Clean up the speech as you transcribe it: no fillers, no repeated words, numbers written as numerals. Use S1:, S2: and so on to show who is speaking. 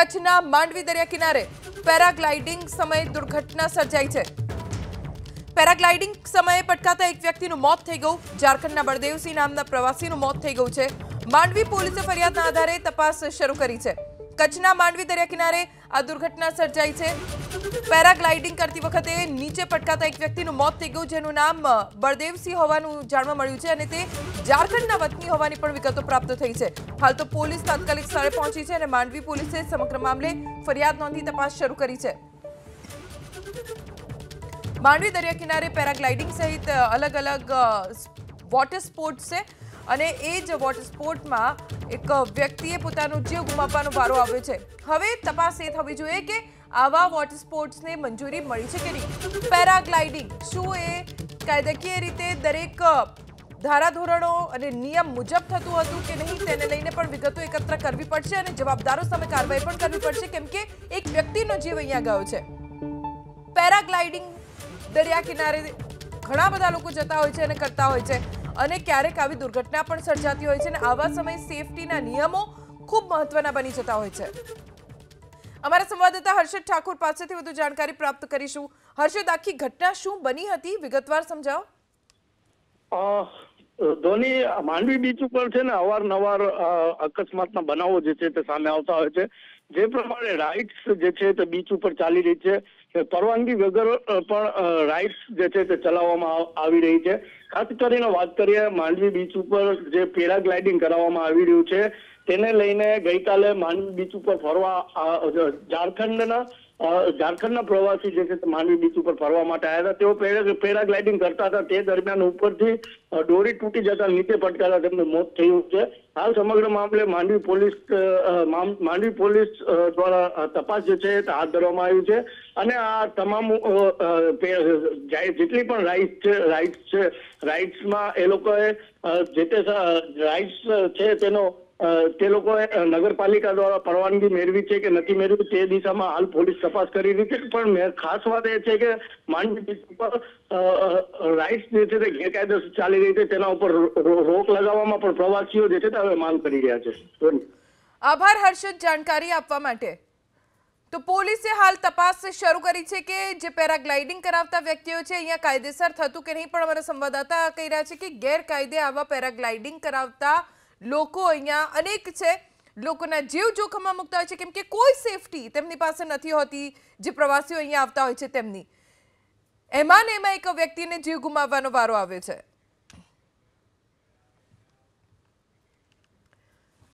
S1: કચ્છના માંડવી દરિયા કિનારે પેરાગ્લાઇડિંગ સમયે દુર્ઘટના સર્જાઈ છે। પેરાગ્લાઇડિંગ સમયે પટકાતા એક વ્યક્તિનું મોત થઈ ગયું। ઝારખંડના બળદેવસિંહ નામના પ્રવાસીનું મોત થઈ ગયું છે। માંડવી પોલીસે ફરિયાદના આધારે તપાસ શરૂ કરી છે। કચ્છના માંડવી દરિયા કિનારે આ દુર્ઘટના સર્જાઈ છે। પેરાગ્લાઇડિંગ કરતી વખતે નીચે પટકાતા એક વ્યક્તિનું મોત થઈ ગયું, જેનું નામ બળદેવસિંહ હોવાનું જાણવા મળ્યું છે અને તે ઝારખંડના વતની હોવાની પણ વિગતો પ્રાપ્ત થઈ છે। હાલ તો પોલીસ તાત્કાલિક સ્થળે પહોંચી છે અને માંડવી પોલીસે સમગ્ર મામલે ફરિયાદ નોંધી તપાસ શરૂ કરી છે। માંડવી દરિયા કિનારે પેરાગ્લાઇડિંગ સહિત अलग अलग वॉटर स्पोर्ट्स છે અને એ જ વોટર સ્પોર્ટમાં એક વ્યક્તિએ પોતાનો જીવ ગુમાવવાનો વારો આવ્યો છે। હવે તપાસ એ થવી જોઈએ કે આવા વોટર સ્પોર્ટ્સને મંજૂરી મળી છે કે નહીં। પેરાગ્લાઇડિંગ શું એ કાયદાકીય રીતે દરેક ધારાધોરણો અને નિયમ મુજબ થતું હતું કે નહીં, તેને લઈને પણ વિગતો એકત્ર કરવી પડશે અને જવાબદારો સામે કાર્યવાહી પણ કરવી પડશે, કેમ કે એક વ્યક્તિનો જીવ અહીંયા ગયો છે। પેરાગ્લાઇડિંગ દરિયા કિનારે ઘણા બધા લોકો જતા હોય છે અને કરતા હોય છે અને ક્યારેક આવી દુર્ઘટના પણ સર્જાતી હોય છે અને આવા સમયે સેફટીના નિયમો ખૂબ મહત્વના બની જતા હોય છે। અમારા સંવાદદાતા હર્ષદ ઠાકુર પાસેથી વધુ જાણકારી પ્રાપ્ત કરીશું। હર્ષદ, આખી ઘટના શું બની હતી, વિગતવાર સમજાવો।
S2: ધોની માંડવી બીચ ઉપર છે ને અવારનવાર અકસ્માતના બનાવો જે છે તે સામે આવતા હોય છે। જે પ્રમાણે રાઇડ્સ જે છે તે બીચ ઉપર ચાલી રહી છે, પરવાનગી વગર પણ રાઇડ્સ જે છે તે ચલાવવામાં આવી રહી છે। ખાસ કરીને વાત કરીએ માંડવી બીચ ઉપર જે પેરાગ્લાઇડિંગ કરાવવામાં આવી રહ્યું છે તેને લઈને ગઈકાલે માંડવી બીચ ઉપર ફરવા ઝારખંડના પ્રવાસી જે છે માંડવી બીચ ઉપર ફરવા માટે આવ્યા હતા। તેઓ પેરાગ્લાઇડિંગ કરતા હતા, તે દરમિયાન ઉપરથી દોરી તૂટી જતા નીચે પટકાતા તેમનું મોત થયું છે। હાલ સમગ્ર મામલે માંડવી પોલીસ દ્વારા તપાસ જે છે તે હાથ ધરવામાં આવી છે અને આ તમામ જેટલી પણ રાઇડ્સમાં એ લોકોએ જે તે રાઇડ્સ છે તે લોકોએ નગરપાલિકા દ્વારા પરવાનગી મેળવી છે કે નથી મેળવી તે દિશામાં હાલ પોલીસ તપાસ કરી રહી છે। પણ ખાસ વાત એ છે કે માંડવી બીચ ઉપર રાઇડ્સ જે છે તે ગેરકાયદેસર ચાલી રહી છે, તેના ઉપર રોક લગાવવામાં પણ પ્રવાસીઓ જે છે તે હવે માંગ કરી રહ્યા છે।
S1: આભાર હર્ષદ જાણકારી આપવા માટે। તો પોલીસે હાલ તપાસ શરૂ કરી છે કે જે પેરાગ્લાઇડિંગ કરાવતા વ્યક્તિઓ છે અહીંયા કાયદેસર થતું કે નહીં, પણ અમારા સંવાદદાતા કહી રહ્યા છે કે ગેરકાયદે આવા પેરાગ્લાઇડિંગ કરાવતા લોકો અહીંયા અનેક છે। લોકોના જીવ જોખમમાં મુકતા હોય છે કેમ કે કોઈ સેફટી તેમની પાસે નથી હોતી। જે પ્રવાસીઓ અહીંયા આવતા હોય છે તેમની એમાં એક વ્યક્તિને જીવ ગુમાવવાનો વારો આવ્યો છે।